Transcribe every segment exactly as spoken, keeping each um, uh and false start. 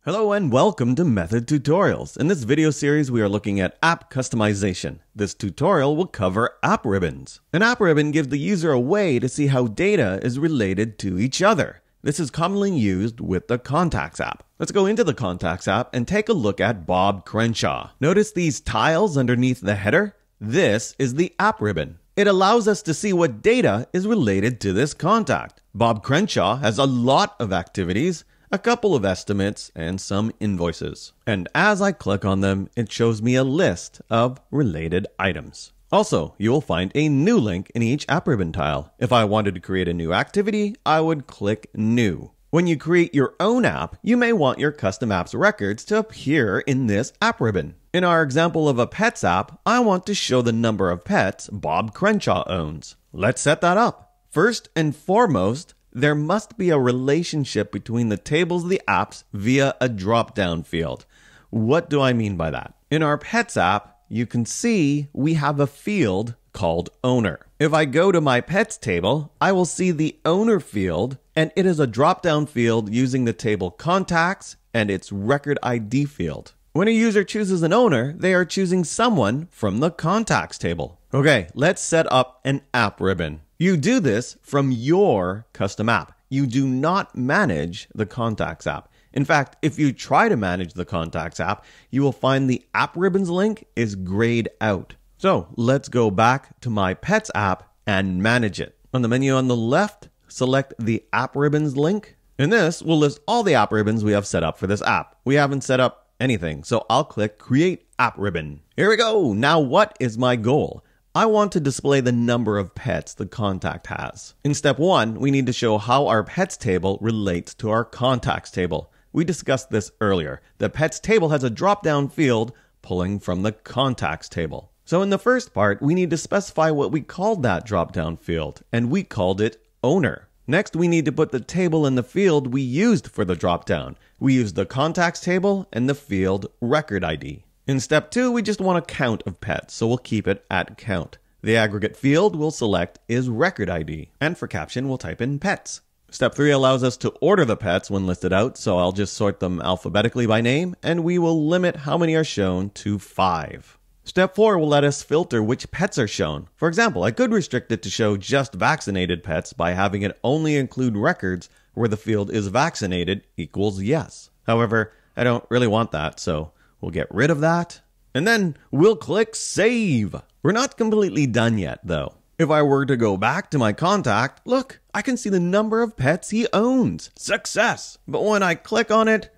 Hello and welcome to Method Tutorials. In this video series, we are looking at app customization. This tutorial will cover app ribbons. An app ribbon gives the user a way to see how data is related to each other. This is commonly used with the Contacts app. Let's go into the Contacts app and take a look at Bob Crenshaw. Notice these tiles underneath the header? This is the app ribbon. It allows us to see what data is related to this contact. Bob Crenshaw has a lot of activities, a couple of estimates, and some invoices. And as I click on them, it shows me a list of related items. Also, you will find a new link in each app ribbon tile. If I wanted to create a new activity, I would click New. When you create your own app, you may want your custom app's records to appear in this app ribbon. In our example of a pets app, I want to show the number of pets Bob Crenshaw owns. Let's set that up. First and foremost, there must be a relationship between the tables of the apps via a drop-down field. What do I mean by that? In our Pets app, you can see we have a field called Owner. If I go to my Pets table, I will see the Owner field, and it is a drop-down field using the table Contacts and its Record I D field. When a user chooses an owner, they are choosing someone from the Contacts table. Okay, let's set up an app ribbon. You do this from your custom app. You do not manage the Contacts app. In fact, if you try to manage the Contacts app, you will find the app ribbons link is grayed out. So let's go back to my Pets app and manage it. On the menu on the left, select the app ribbons link. And this will list all the app ribbons we have set up for this app. We haven't set up anything, so I'll click Create App Ribbon. Here we go. Now what is my goal? I want to display the number of pets the contact has. In step one, we need to show how our pets table relates to our contacts table. We discussed this earlier. The pets table has a drop-down field pulling from the contacts table. So in the first part, we need to specify what we called that drop-down field, and we called it Owner. Next, we need to put the table in the field we used for the drop-down. We used the contacts table and the field Record I D. In step two, we just want a count of pets, so we'll keep it at count. The aggregate field we'll select is Record I D, and for caption, we'll type in pets. Step three allows us to order the pets when listed out, so I'll just sort them alphabetically by name, and we will limit how many are shown to five. Step four will let us filter which pets are shown. For example, I could restrict it to show just vaccinated pets by having it only include records where the field is vaccinated equals yes. However, I don't really want that, so we'll get rid of that, and then we'll click Save. We're not completely done yet, though. If I were to go back to my contact, look, I can see the number of pets he owns. Success! But when I click on it,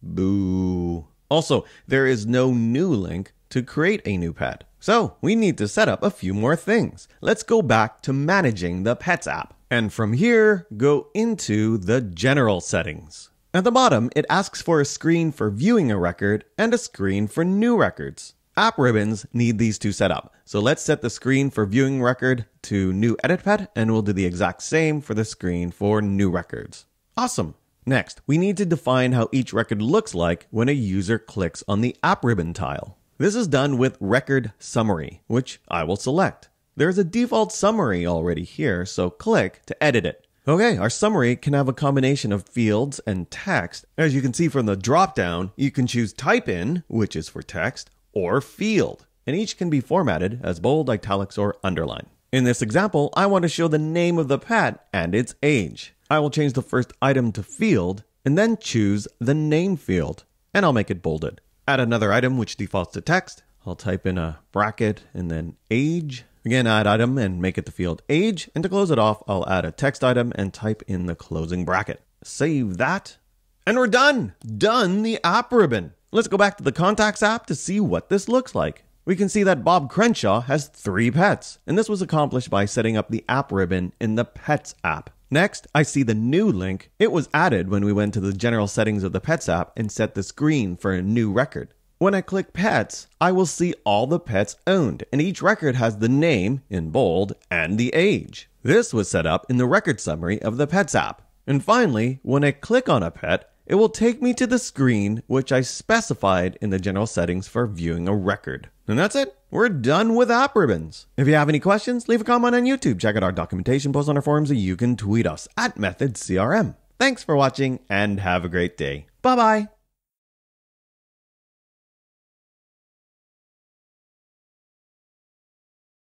boo. Also, there is no new link to create a new pet. So we need to set up a few more things. Let's go back to managing the Pets app. And from here, go into the General settings. At the bottom, it asks for a screen for viewing a record and a screen for new records. App ribbons need these two set up. So let's set the screen for viewing record to new edit pet, and we'll do the exact same for the screen for new records. Awesome. Next, we need to define how each record looks like when a user clicks on the app ribbon tile. This is done with Record Summary, which I will select. There's a default summary already here, so click to edit it. Okay, our summary can have a combination of fields and text. As you can see from the drop-down, you can choose Type In, which is for text, or Field, and each can be formatted as bold, italics, or underline. In this example, I want to show the name of the pet and its age. I will change the first item to Field, and then choose the Name field, and I'll make it bolded. Add another item which defaults to text. I'll type in a bracket and then age. Again, add item and make it the field age. And to close it off, I'll add a text item and type in the closing bracket. Save that. And we're done. Done the app ribbon. Let's go back to the Contacts app to see what this looks like. We can see that Bob Crenshaw has three pets. And this was accomplished by setting up the app ribbon in the Pets app. Next, I see the new link. It was added when we went to the general settings of the Pets app and set the screen for a new record. When I click Pets, I will see all the pets owned, and each record has the name, in bold, and the age. This was set up in the record summary of the Pets app. And finally, when I click on a pet, it will take me to the screen which I specified in the general settings for viewing a record. And that's it. We're done with app ribbons. If you have any questions, leave a comment on YouTube. Check out our documentation post on our forums, or you can tweet us at Method C R M. Thanks for watching and have a great day. Bye bye.